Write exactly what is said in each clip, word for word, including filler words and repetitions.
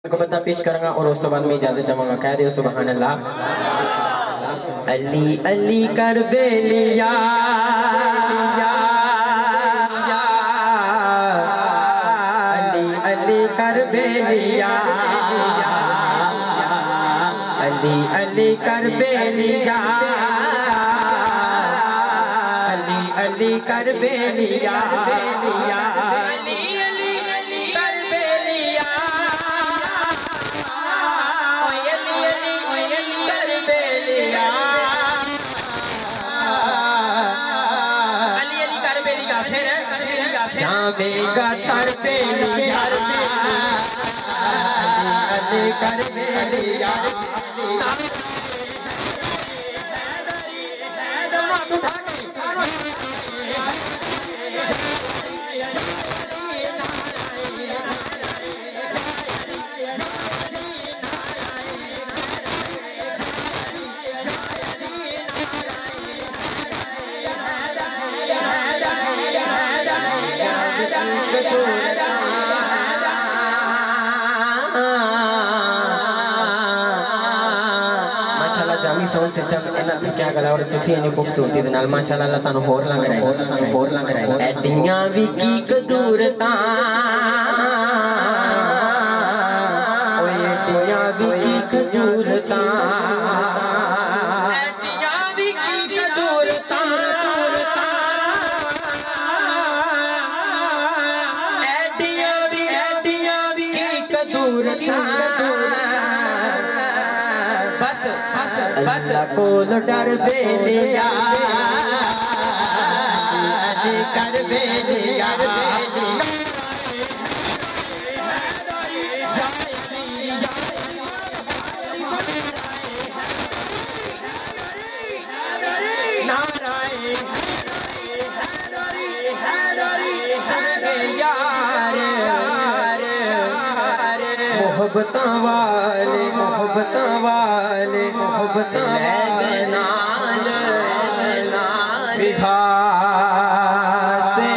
को बंदा पेश करूंगा और उस बाद में इजाजत चाहूंगा। कह दे सुभान अल्लाह। अली अली कर बेलिया अली अली कर बेलिया अली अली कर बेलिया अली अली कर बेलिया जावेगा तर बेलिया अली कर बेलिया जामी साउंड सिस्टम इना क्या गला और तुसी इनी खूबसूरती दे नाल माशाअल्लाह अल्लाह तानु होर लंग रहा है होर लंग रहा है एडियां भी की कदूरता ओए एडियां भी की कदूरता एडियां भी की कदूरता एडियां भी एडियां भी की कदूरता बस कोल डर बेलिया अली कर बेलिया मोहब्बतां वाले मोहब्बतां वाले मोहब्बतां नाल विधा से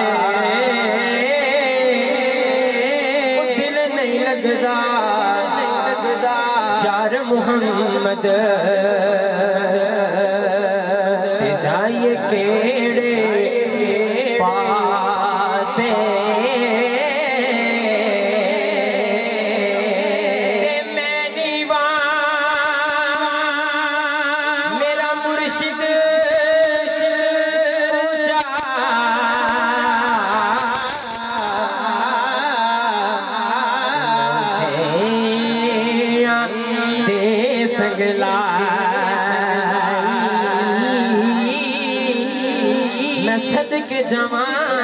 दिल नहीं लगदा नहीं लगदा यार मुहम्मद ते जाइए केड़े पासे मैं सदके जवान